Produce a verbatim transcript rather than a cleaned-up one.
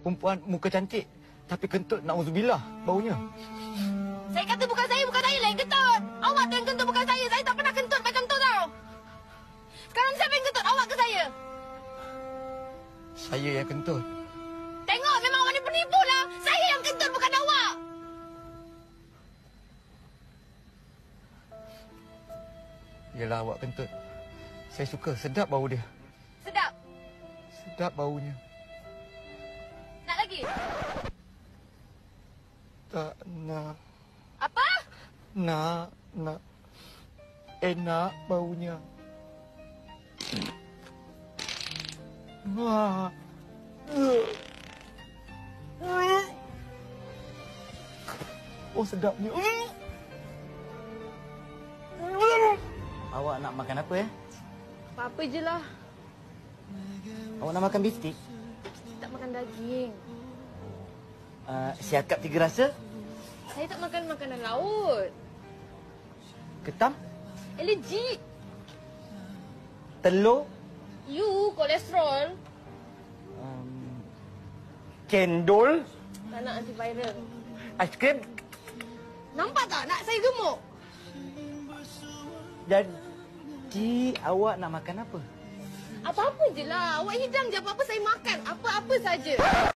perempuan muka cantik. Tapi kentut, na'udzubillah, baunya. Saya kata bukan saya, bukan saya lah yang kentut. Awak tu yang kentut, bukan saya. Saya tak pernah kentut macam tu tau. Sekarang siapa yang kentut, awak ke saya? Saya yang kentut. Tengok, memang awak ni penipu lah. Saya yang kentut, bukan awak. Yelah, awak kentut. Saya suka, sedap bau dia. Sedap. Sedap baunya. Nak lagi? Tak nak. Apa? Nak, nak. Enak baunya. Wah. Oh, sedapnya. Awak nak makan apa ya? Apa-apa je lah. Awak nak makan bistik? Tak makan daging. Uh, siakap tiga rasa? Saya tak makan makanan laut. Ketam? Alergik. Telur? You, kolesterol. Um, cendol? Tak nak antiviral. Aiskrim? Nampak tak? Nak saya gemuk? Jadi awak nak makan apa? Apa-apa je lah. Awak hidang je apa-apa saya makan. Apa-apa saja.